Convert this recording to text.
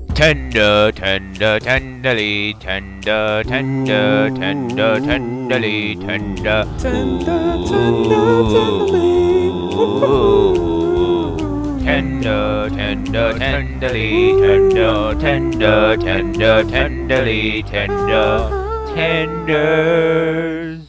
Tender, tender, tenderly, tender, tender, tender, tenderly, tender. Tender, tender, tenderly, tender, tender, tender, tenderly, tender, tender.